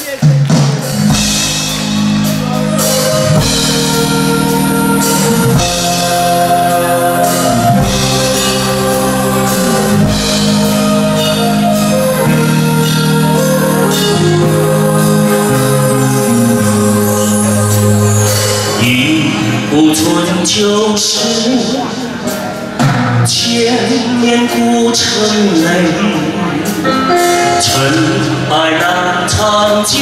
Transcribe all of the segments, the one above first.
不存旧时，千年古城内，尘埃难长久，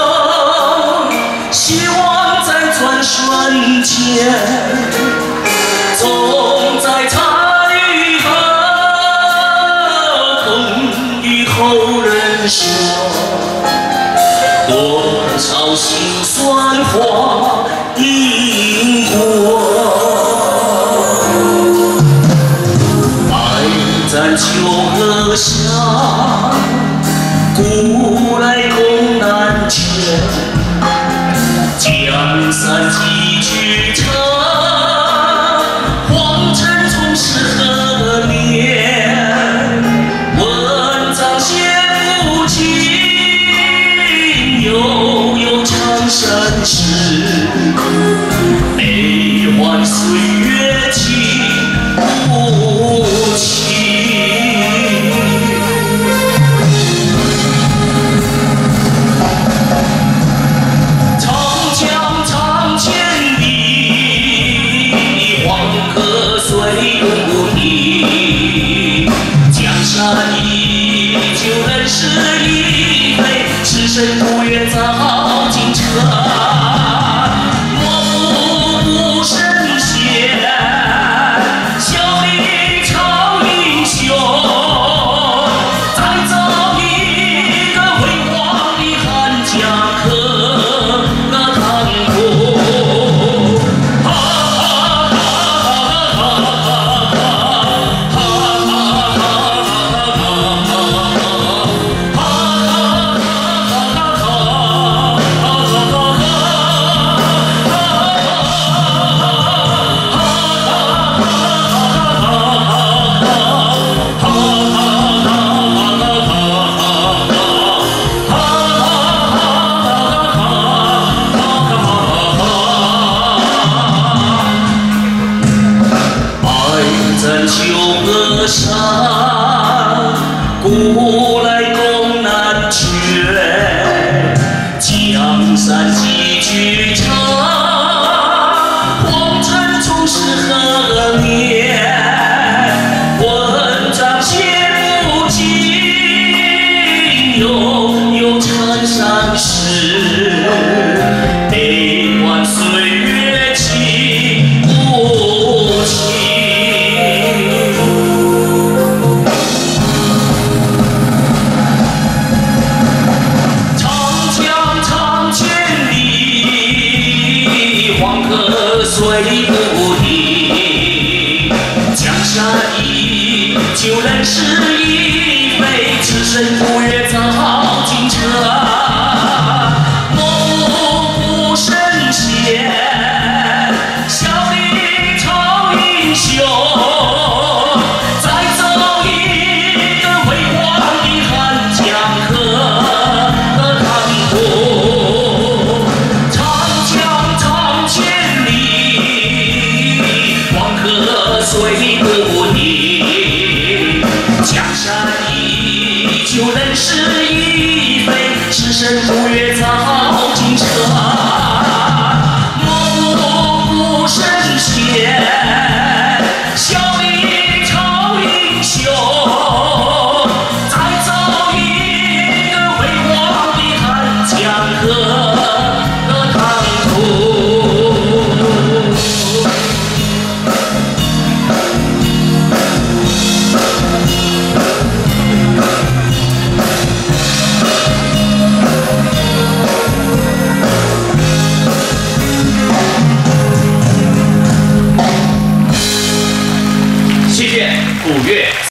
希望在转瞬间，总在参与后，风雨后人说，多少辛酸话因果。 在秋河上，古来宫难全，江山几曲折，皇城从事何年？文章写不尽，悠悠长生时，悲欢岁月尽无情。 依旧人事已非，只身独远造京城。莫不神仙，笑里朝英雄，再造一个辉煌的汉江河汤锅。 秋河上，古来宫难全，江山几曲折，皇城从事何年？文章写不尽，悠悠长山时。